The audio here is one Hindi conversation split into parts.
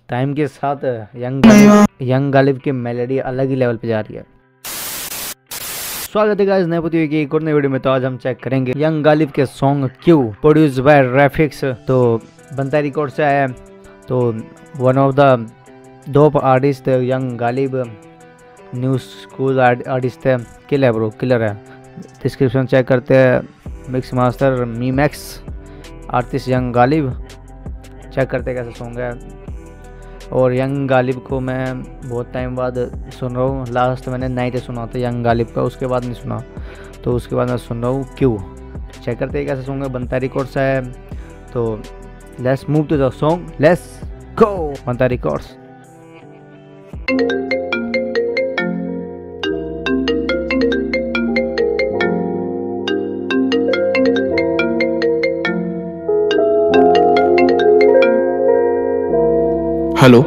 टाइम के साथ यंग गालिब की मेलोडी अलग ही लेवल पे जा रही है। स्वागत है गाइस नए पति की एक और नई वीडियो में। तो आज हम चेक करेंगे यंग गालिब के सॉन्ग क्यों प्रोड्यूस बाय रैफिक्स। तो बनता रिकॉर्ड से आया है। तो one of the dope artist young Ghalib new school artist है। किलर है ब्रो, किलर है। डिस्क्रिप्शन चेक करते हैं। मिक्स मास्टर मीमैक्स आर्टिस्ट यंग गालिब। चेक करते कैसा सॉन्ग है। और यंग गालिब को मैं बहुत टाइम बाद सुन रहा हूँ। लास्ट मैंने नाइट सुना था यंग गालिब का, उसके बाद नहीं सुना। तो उसके बाद मैं सुन रहा हूँ क्यों। चेक करते हैं कैसा सॉन्ग है। बनता रिकॉर्ड्स है। तो let's move to the song, let's go. बनता रिकॉर्ड्स। हेलो।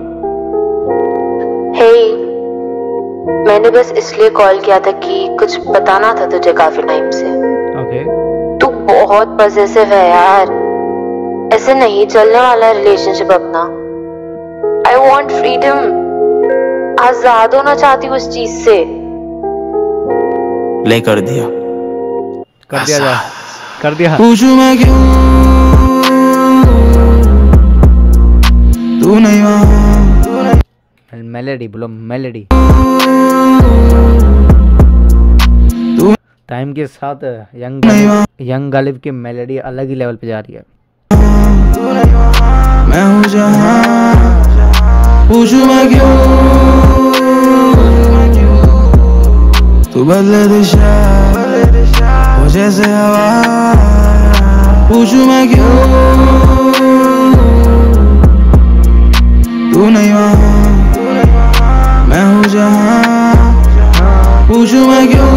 हे मैंने बस इसलिए कॉल किया था कि कुछ बताना था तुझे काफी टाइम से। ओके। तू बहुत पॉसेसिव है यार, ऐसे नहीं चलने वाला रिलेशनशिप अपना। आई वॉन्ट फ्रीडम, आजाद होना चाहती हूँ उस चीज से। ले कर दिया जा, कर दिया। पूछूं मैं क्यों तू नहीं वहाँ। मेलोडी बोलो, मेलोडी। टाइम के साथ यंग गालिब की मेलोडी अलग ही लेवल पे जा रही है। मैं हूँ जहाँ, पूछूं मैं क्यों तू बदले दिशा हो जैसे हवा। पूछूं मैं क्यों तू नहीं वहाँ, मैं हूँ जहाँ। पूछूं मैं क्यों।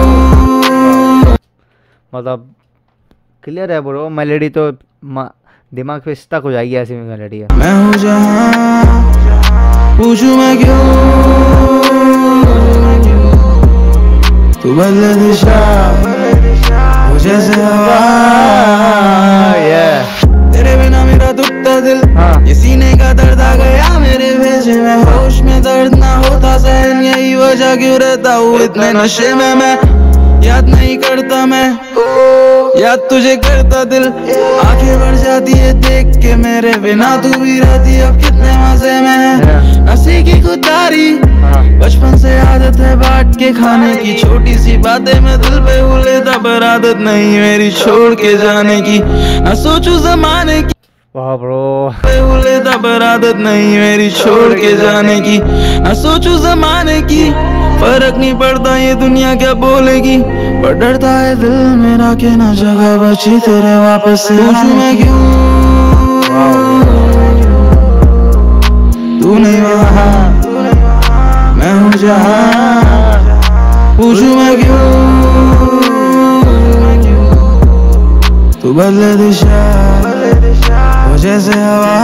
मतलब क्लियर है ब्रो। मेलोडी तो दिमाग पे स्टक हो जाएगी, ऐसी मेलोडी है। मैं हूँ जहाँ, पूछूं मैं क्यों तू बदले दिशा हो जैसे हवा। तेरे बिना मेरा दुखता दिल, ये सीने का दर्द आ गया मेरे भेजे में। होश में दर्द ना होता सहन, यही वजह क्यों रहता हूँ इतने नशे में। मैं याद नहीं करता, मैं याद तुझे करता दिल। आंखें भर जाती है देख के मेरे बिना तू भी रहती अब कितने मजे में है। नशे की खुदारी बचपन से आदत है बांट के खाने की। छोटी सी बातें मैं दिल पे लेता, पर आदत नहीं मेरी छोड़ के जाने की। ना सोचूं जमाने की, वाह ब्रो। लेता पर आदत नहीं मेरी छोड़ के जाने की। ना सोचूं जमाने की, फर्क नहीं पड़ता ये दुनिया क्या बोलेगी। पर डरता है दिल मेरा कि ना जगह बची तेरे वापस से। पूछूं मैं क्यों तू नहीं वहाँ, मैं हूँ जहाँ। पूछूं मैं क्यों तू बदले दिशा हो जैसे हवा।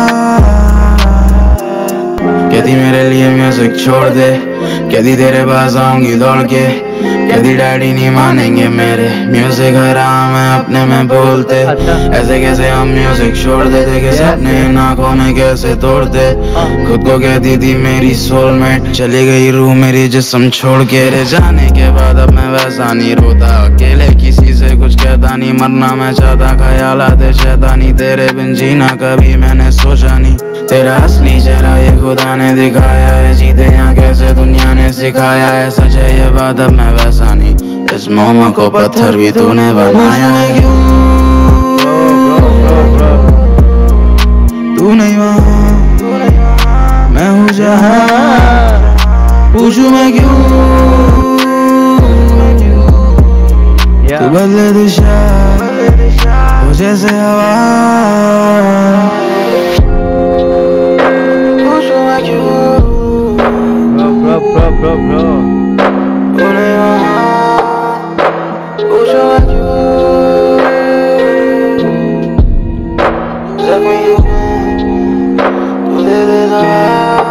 कहती मेरे लिए म्यूजिक छोड़ दे, कहती तेरे पास आऊंगी दौड़ के। कहती डैडी नहीं मानेंगे मेरे, म्यूजिक हराम है अपने में बोलते। ऐसे कैसे हम म्यूजिक छोड़ देते, कि सपने आँखों में कैसे तोड़ते। खुद को कहती थी मेरी सोलमेट, चली गई रूह मेरी जिस्म छोड़ के। रे जाने के बाद अब मैं वैसा नहीं रोता, अकेले किसी से कुछ कहता नहीं। मरना मैं चाहता, ख्याल आते शैतानी, तेरे बिन जीना कभी मैंने सोचा नहीं। तेरा असली चेहरा ये खुदा ने दिखाया है, जीते यहाँ कैसे दुनिया ने सिखाया है। सच है ये बात अब मैं वैसा नहीं, इस मोहम्मद को पत्थर भी तूने बनाया है। क्यों तू नहीं वहाँ, मैं हूँ जहाँ। पूछूं मैं क्यों तू बदले दिशा हो जैसे हवा। पूछूं मैं क्यों ब्रो। तू नहीं वहाँ, पूछूं मैं क्यों जख्मी हूँ तू दे दे दवा।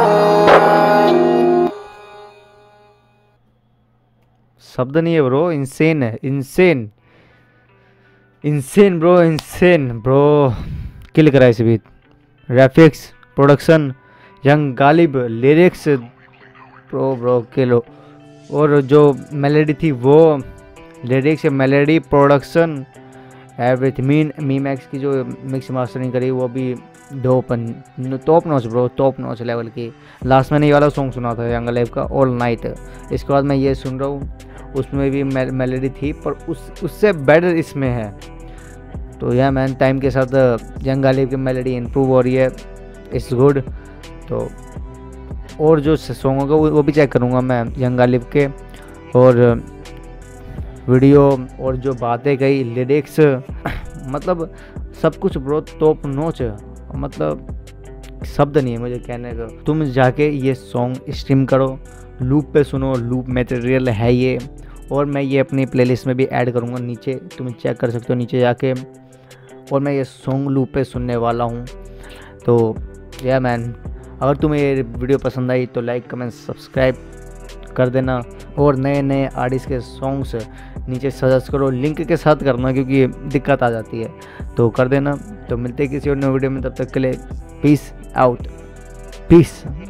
शब्द नहीं है ब्रो। इंसेन है, insane insane bro, insane bro. Kill करा इस बीट। रैफिक्स production young Ghalib lyrics bro किलो, और जो मेलोडी थी वो लिरिक्स, मेलोडी, प्रोडक्शन, एवरीथिंग, मीमैक्स की जो मिक्स मास्टरिंग करी वो भी top notch bro, top notch level की। लास्ट मैंने ये वाला सॉन्ग सुना था यंग गालिब का, ऑल नाइट। इसके बाद मैं ये सुन रहा हूँ, उसमें भी मेलोडी थी पर उससे बेटर इसमें है। तो यह मैन टाइम के साथ यंग गालिब की मेलोडी इम्प्रूव हो रही है, इट्स गुड। तो और जो सॉन्ग होगा वो भी चेक करूँगा मैं यंग गालिब के, और वीडियो और जो बातें कही, लिरिक्स, मतलब सब कुछ ब्रो टॉप नॉच, मतलब शब्द नहीं है मुझे कहने का। तुम जाके ये सॉन्ग स्ट्रीम करो, लूप पे सुनो, लूप मटेरियल है ये, और मैं ये अपनी प्लेलिस्ट में भी ऐड करूँगा, नीचे तुम चेक कर सकते हो नीचे जाके। और मैं ये सॉन्ग लूप पे सुनने वाला हूँ। तो या मैन, अगर तुम्हें ये वीडियो पसंद आई तो लाइक कमेंट सब्सक्राइब कर देना, और नए नए आर्टिस्ट के सॉन्ग्स नीचे सजेस्ट करो, लिंक के साथ करना क्योंकि दिक्कत आ जाती है, तो कर देना। तो मिलते हैं किसी और नए वीडियो में, तब तक के लिए पीस आउट, पीस।